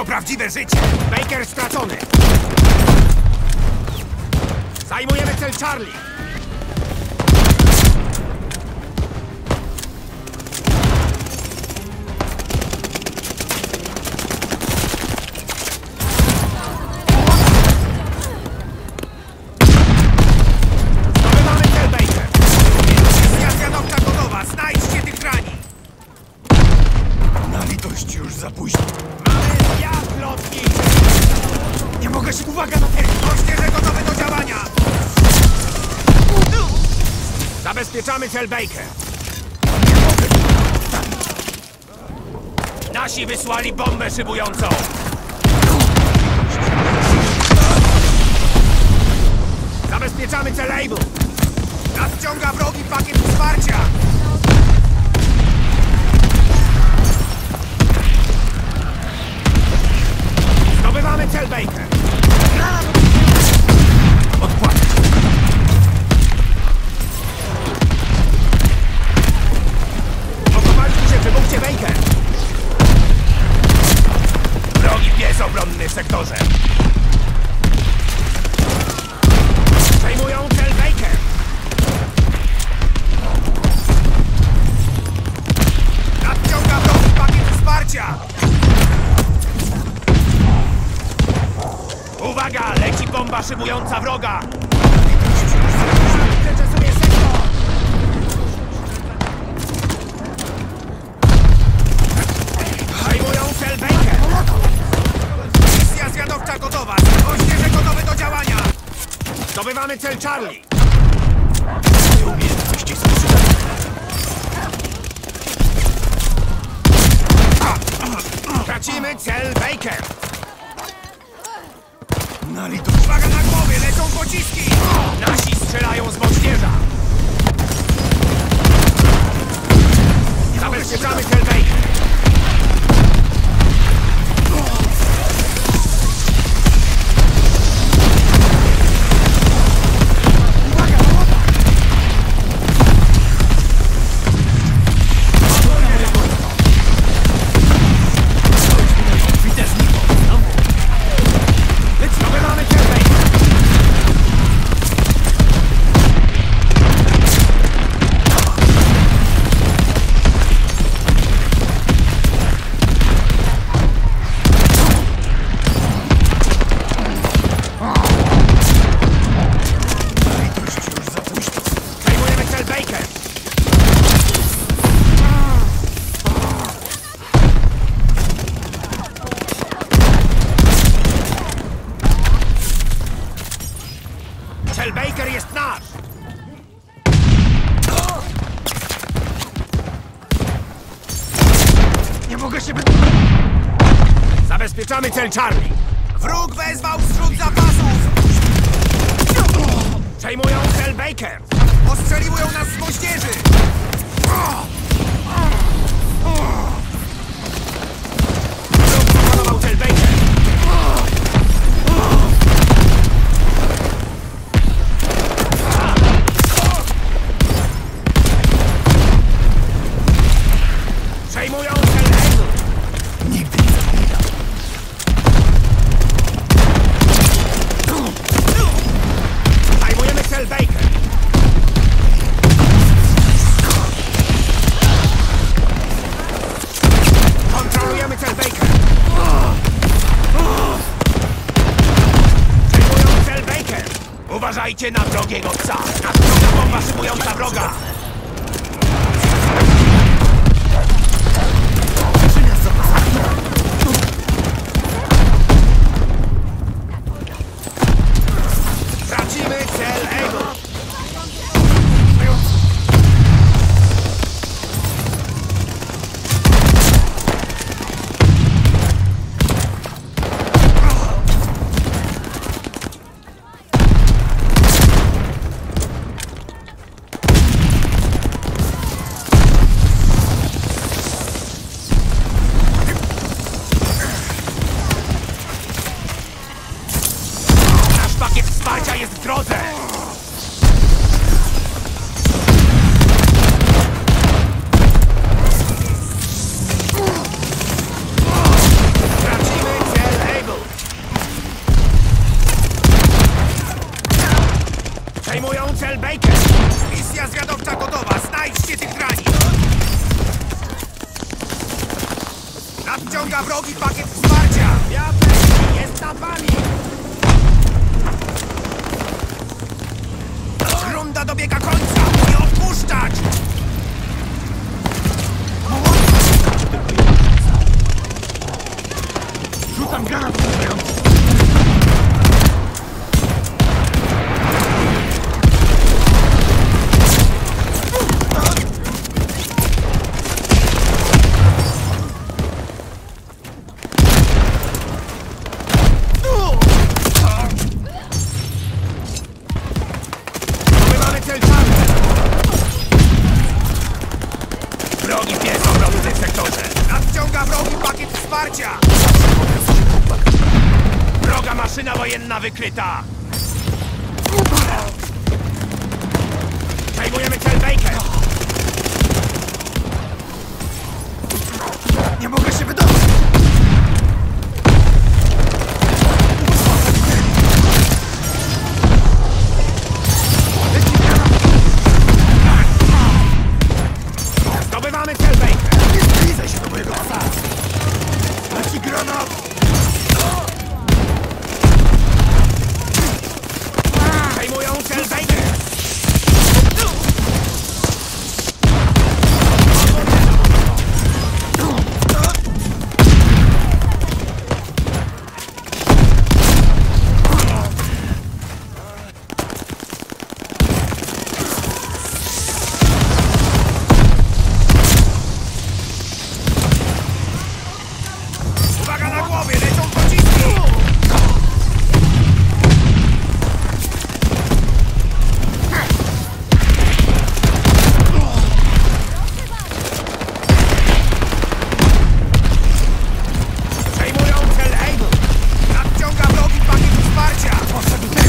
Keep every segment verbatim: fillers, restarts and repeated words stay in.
prawdziwe życie! Baker stracony! Zajmujemy cel Charlie! Zdobywamy cel Baker! Misja zwiadowcza gotowa! Znajdźcie tych rani! Na litość już za późno. Mamy zjazd lotni! Nie mogę się... Uwaga na termin! Moździerze gotowe do działania! Zabezpieczamy cel Baker! Nasi wysłali bombę szybującą! Zabezpieczamy cel Able! Nadciąga wrogi pakiet wsparcia! Zdobywamy cel Baker! Odpłać. Okopaliśmy się przy punkcie Baker! Wrogi pies obronny w sektorze! Przejmują cel Baker! Nadciąga wrogi pakiet wsparcia! Uwaga! Leci bomba szybująca wroga! Przeczesuję sektor! Przejmują cel Baker! Misja zwiadowcza gotowa! Moździerze gotowe do działania! Zdobywamy cel Charlie! Te umiejętności są przydatne. Tracimy cel Baker! Na litość. Uwaga na głowie! Lecą pociski! Nasi strzelają z moździerza! Zabezpieczamy cel Baker! Zdobywamy cel Baker! Na litość już za późno. Przejmujemy cel Baker! Cel Baker jest nasz! Nie mogę się... Zabezpieczamy cel Charlie! Wróg wezwał zrzut zapasów! Przejmują cel Baker! Ostrzeliwują nas z moździerzy! Wróg zapanował cel Baker! Przejmują cel Able! Nigdy nie zapominam. Zajmujemy cel Baker! Kontrolujemy cel Baker! Przejmują cel Baker! Uważajcie na wrogiego psa! Nadciąga bomba szybująca wroga! Skrzynia z zapasami. Tracimy cel Able! Wsparcia jest w drodze! Tracimy cel cel Baker! Misja zwiadowcza gotowa! Znajdźcie tych drani! Nadciąga wrogi pakiet wsparcia! Wiatek jest nad wami! Runda dobiega końca! Nie odpuszczać! Rzucam granat uderzający. Mamy cel czarny! Wrogi pies obrony w tym sektorze! Nadciąga wrogi pakiet wsparcia! Wroga maszyna wojenna wykryta! Przejmujemy cel Baker! Nie mogę się wydobyć. Zdobywamy cel Baker! Nie zbliżaj się do mojego psa. Leci granat. Przejmują cel Baker! Uwaga na głowie! Lecą pociski! Przejmują cel Able! Nadciąga wrogi pakiet wsparcia! Poszedł ten.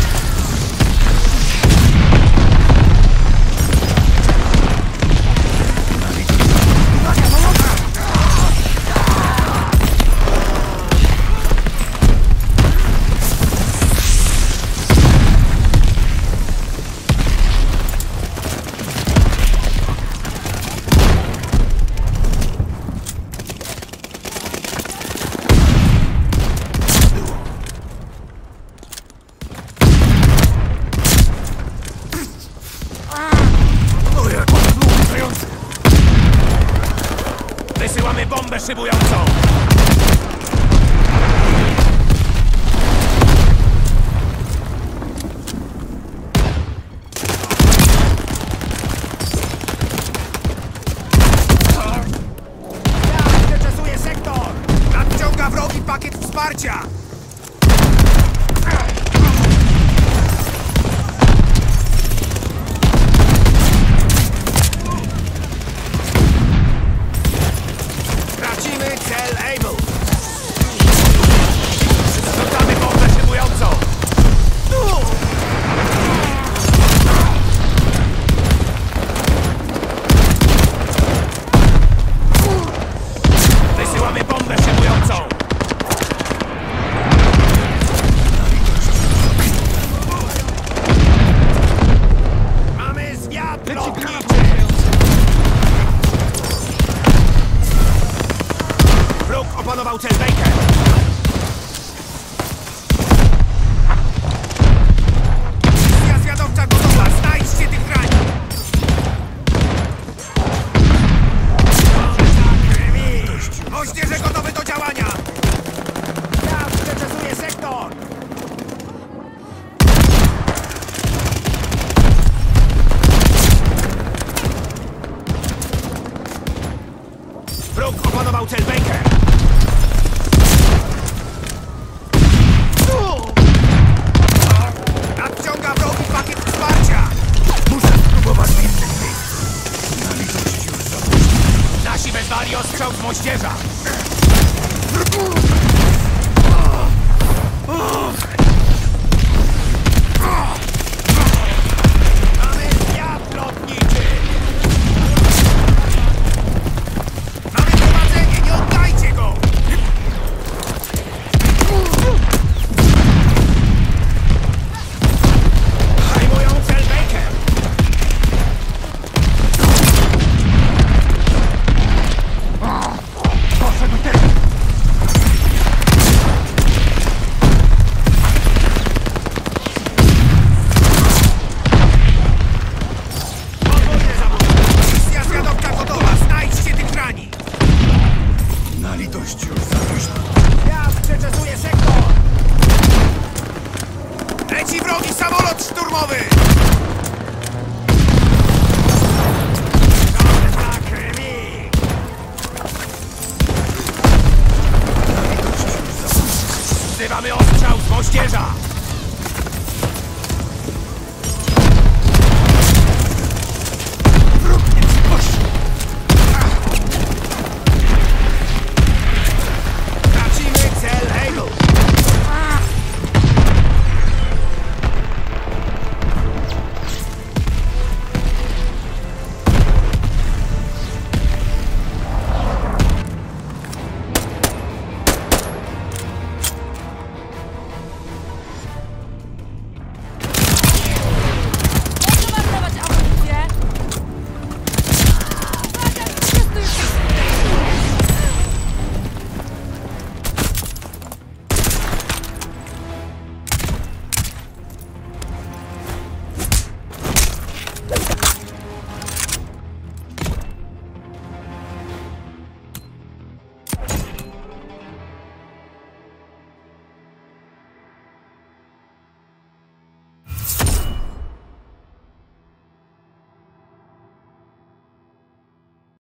Uwaga, pomocy! O, jak on był uderzający. Wysyłamy bombę szybującą! Ja przeczesuję sektor! Nadciąga wrogi pakiet wsparcia! Tracimy cel Able! Rzucamy bombę szybującą! Wysyłamy bombę szybującą! Mamy zwiat lotniczy! Wróg opanował cel Baker! Misja zwiadowcza gotowa! Znajdźcie tych drani! Moździerze gotowe do działania! Ja przeczesuję sektor! Wróg opanował cel Baker! Nadciąga wrogi pakiet wsparcia! Muszę spróbować w innym miejscu. Na litość już za późno. Nasi wezwali ostrzał z moździerza! Mamy zwiat lotniczy! Mamy prowadzenie! Nie oddajcie go! Przejmują cel Baker! Nalot szturmowy! Na krwi! Wzywamy ostrzał z moździerza!